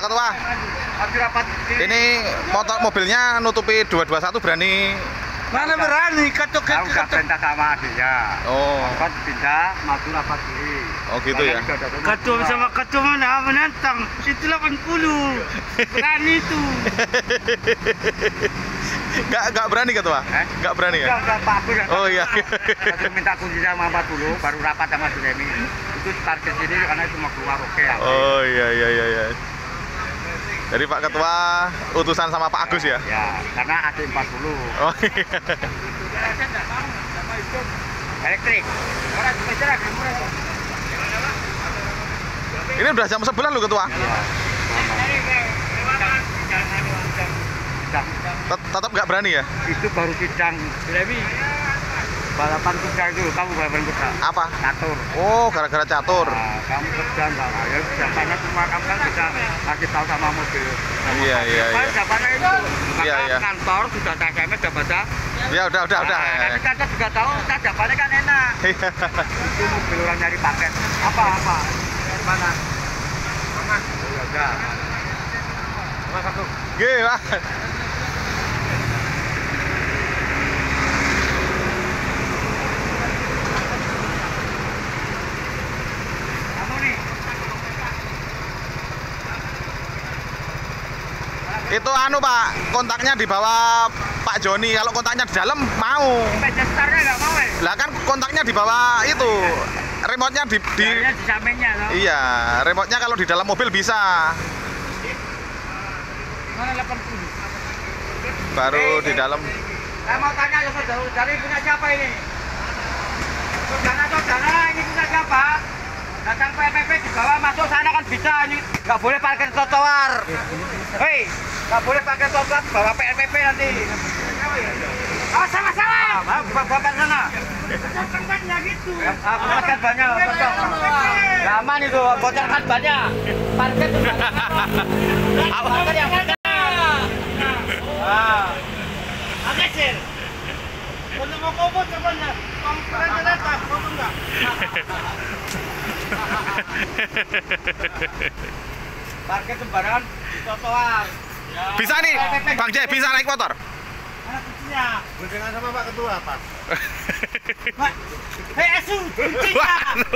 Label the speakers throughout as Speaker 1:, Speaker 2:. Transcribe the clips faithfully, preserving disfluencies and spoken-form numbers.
Speaker 1: Ketua. Ini motor mobilnya nutupi dua dua satu berani?
Speaker 2: Mana berani, ketuk
Speaker 3: Aku udah perintah sama dia.
Speaker 1: Oh.
Speaker 3: Rapat pindah, maju rapat kiri.
Speaker 1: Oh gitu ya.
Speaker 2: ketum sama ketum mana menantang itu delapan puluh berani itu.
Speaker 1: Gak, gak berani Ketua?
Speaker 3: Eh?
Speaker 1: Gak berani ya?
Speaker 3: Udah, udah Pak Agus.
Speaker 1: Oh iya.
Speaker 3: Aku minta kunci sama empat puluh, baru rapat sama Suremi. Itu target sini karena itu mau keluar oke ya.
Speaker 1: Oh iya iya iya iya. Jadi Pak Ketua utusan sama Pak Agus ya?
Speaker 3: Ya, karena ada empat puluh.
Speaker 1: Oh iya.
Speaker 3: Elektrik.
Speaker 1: Ini udah jam sebelas loh Ketua. Tet- Tetap nggak berani ya?
Speaker 3: Itu baru sidang Suremi. Balapan kuda itu, kamu balapan kuda.
Speaker 1: Apa?
Speaker 3: Catur.
Speaker 1: Oh, gara-gara catur.
Speaker 3: Nah, kamu kerja enggak? Ya, jawabannya cuma kamu kan bisa kasih tahu sama mobil.
Speaker 1: Iya iya iya.
Speaker 3: Jawabannya itu. Maka
Speaker 1: Iya, iya.
Speaker 3: kantor sudah ada S M S, sudah baca.
Speaker 1: Ya udah udah udah.
Speaker 3: Nah, nanti kantor juga tahu, kita jawabannya kan enak.
Speaker 1: Iya.
Speaker 3: Itu mobil orang nyari paket. Apa apa? Mana? Mana? Ya udah. Mana satu?
Speaker 1: Gila.
Speaker 3: Kamu nih.
Speaker 1: Itu anu Pak, kontaknya di bawah Pak Joni. Kalau kontaknya di dalam mau.
Speaker 3: Meja startnya nggak mau ya?
Speaker 1: Lah kan kontaknya di bawah itu. Remote-nya di, di
Speaker 3: Jarnya di sampingnya loh.
Speaker 1: Iya, remote-nya kalau di dalam mobil bisa.
Speaker 3: Mana delapan puluh?
Speaker 1: Baru di dalam.
Speaker 3: Saya mau tanya ya saudara, ini punya siapa ini? Saudara-saudara, ini punya siapa? Datang P P P di bawah masuk sana kan bisa, ini nggak boleh parkir trotoar. Hei, nggak boleh parkir trotoar di bawah P P P nanti. Oh sama-sama. Ah, bawa ke sana. Kan gitu. Ah, bocor banyak, bocor. Aman itu, bocor kan banyak. Parkir tuh. Parkir yang benar. Ah. Ageser. Kalau mau kobo coba enggak? Komplain datang, kobo enggak? Parkir sembarangan di trotoar.
Speaker 1: Bisa nih, Bang Jai bisa naik motor.
Speaker 3: Mana kuncinya?
Speaker 2: Dengan sama Pak Ketua, Pak.
Speaker 3: Pak, hei asu, kuncinya.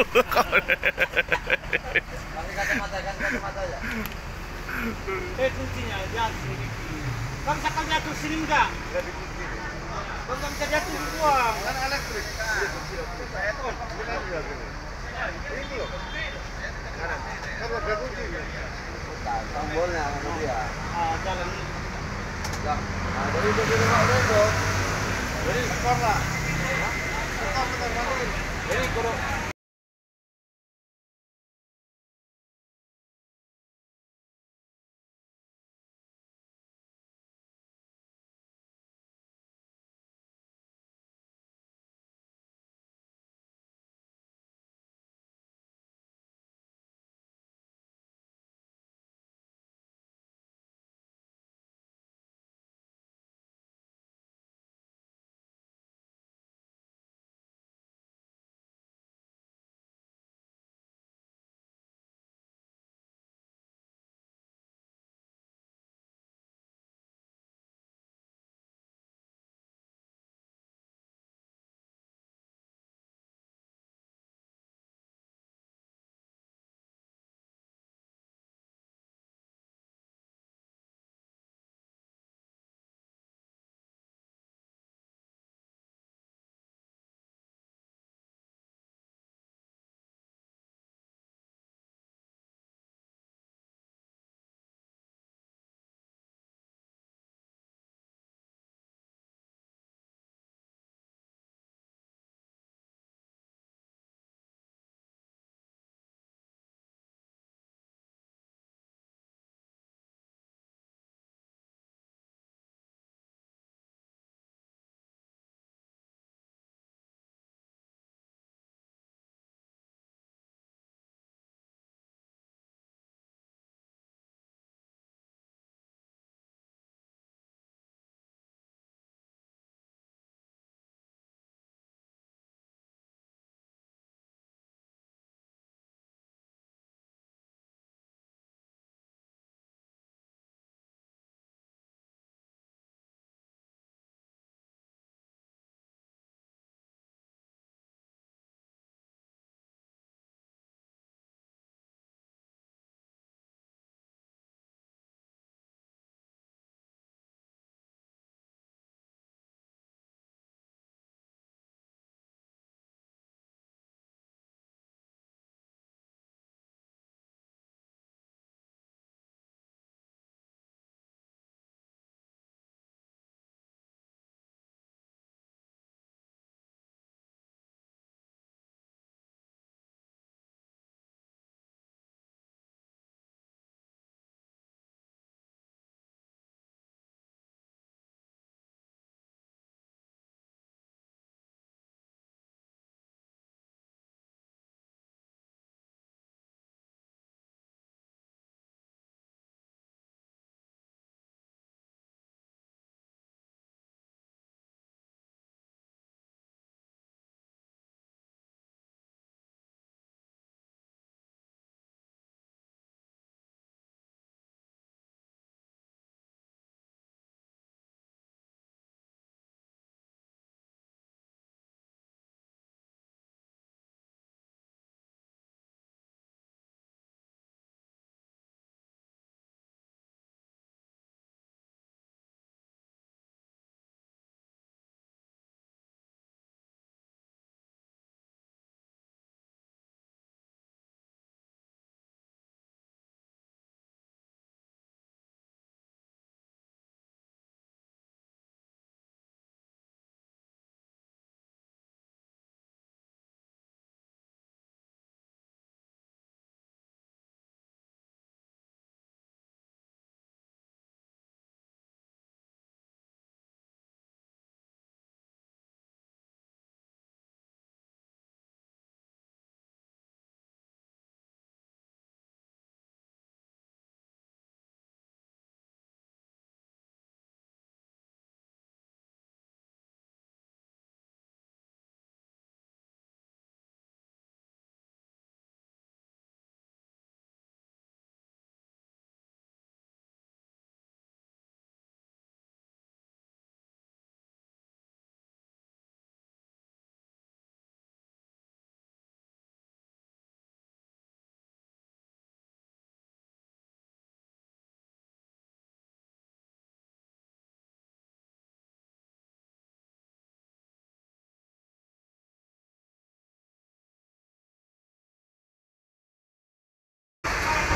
Speaker 2: Pakai kacamata, kan kacamata ya.
Speaker 3: Hei kuncinya, ya sini. Kamu bisa kau jatuh sini enggak?
Speaker 2: Enggak dikunci.
Speaker 3: Kamu nggak bisa jatuh buang.
Speaker 2: Kan elektrik. Saya tuh, ini kan juga gini. Ini loh. Kanan. Kan ada kunci. Tombolnya kan dia.
Speaker 3: Ah, jalan.
Speaker 2: Nah, jadi itu di rumah itu. Jadi skor lah. Skor benar Jadi kurang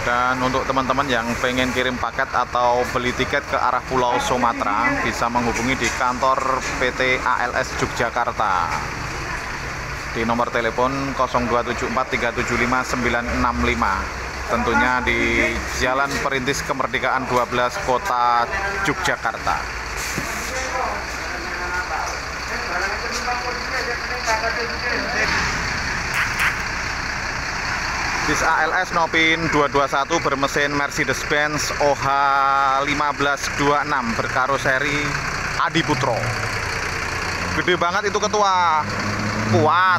Speaker 1: Dan untuk teman-teman yang pengen kirim paket atau beli tiket ke arah Pulau Sumatera, bisa menghubungi di kantor P T A L S Yogyakarta di nomor telepon nol dua tujuh empat tiga tujuh lima sembilan enam lima. Tentunya di Jalan Perintis Kemerdekaan dua belas, Kota Yogyakarta. Bis A L S Nopin dua dua satu bermesin Mercedes-Benz O H lima belas dua enam berkaroseri Adi Putro. Gede banget itu ketua, kuat.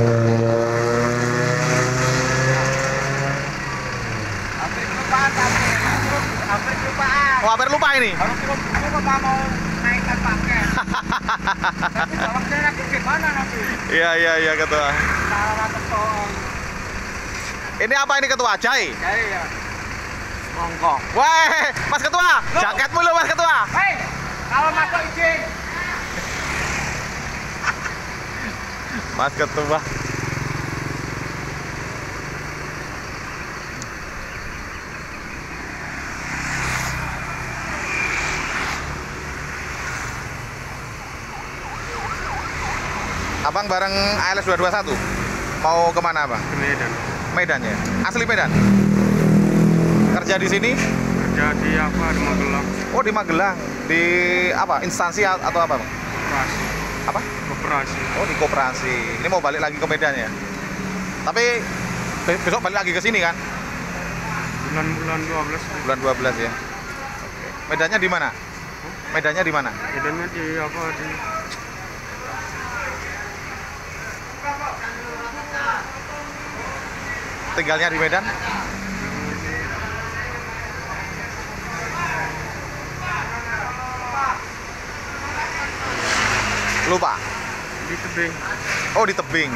Speaker 3: Hampir kelupaan, hampir kelupaan.
Speaker 1: Oh, hampir lupa ini.
Speaker 3: Kalau kita mau mau naikkan paket. Tapi tolongnya nanti gimana nanti?
Speaker 1: Iya iya iya ketua.
Speaker 3: Salah ketong.
Speaker 1: Ini apa ini ketua? Jahe?
Speaker 3: Jahe ya. Monggo.
Speaker 1: Wah, Mas Ketua, jaketmu lo Mas Ketua.
Speaker 3: Hei, kalau masuk izin.
Speaker 1: Mas Ketua. Abang bareng A L S dua dua satu. Mau kemana Bang?
Speaker 2: Ke Medan.
Speaker 1: Medan ya? Asli Medan? Kerja di sini?
Speaker 2: Kerja di apa? Di Magelang.
Speaker 1: Oh di Magelang. Di apa? Instansi atau apa Bang?
Speaker 2: Koperasi.
Speaker 1: Apa?
Speaker 2: Koperasi.
Speaker 1: Oh di koperasi. Ini mau balik lagi ke Medan ya? Tapi be- besok balik lagi ke sini kan?
Speaker 2: Bulan-bulan dua belas.
Speaker 1: Bulan dua belas ya? Oke. Medannya di mana? Medannya di mana?
Speaker 2: Medannya di apa? Di
Speaker 1: Tinggalnya di Medan? Lupa?
Speaker 2: di Tebing.
Speaker 1: Oh di Tebing.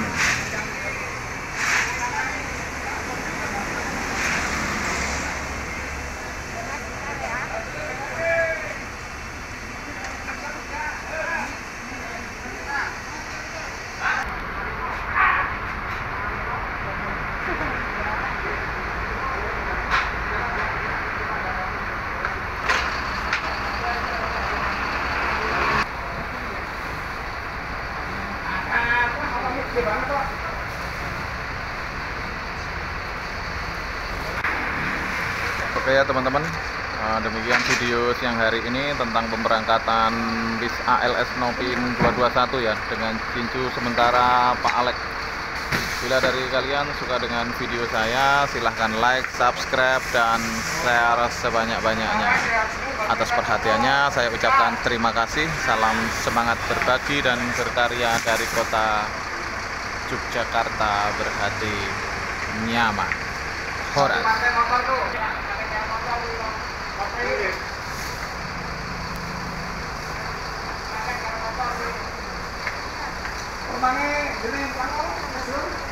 Speaker 1: Oke ya teman-teman, uh, demikian video siang hari ini tentang pemberangkatan bis A L S Nopin dua dua satu ya, dengan cincu sementara Pak Alex. Bila dari kalian suka dengan video saya, silahkan like, subscribe, dan share sebanyak-banyaknya. Atas perhatiannya saya ucapkan terima kasih. Salam semangat berbagi dan berkarya dari kota Yogyakarta berhati nyaman. Horas.
Speaker 3: Rumahnya gede,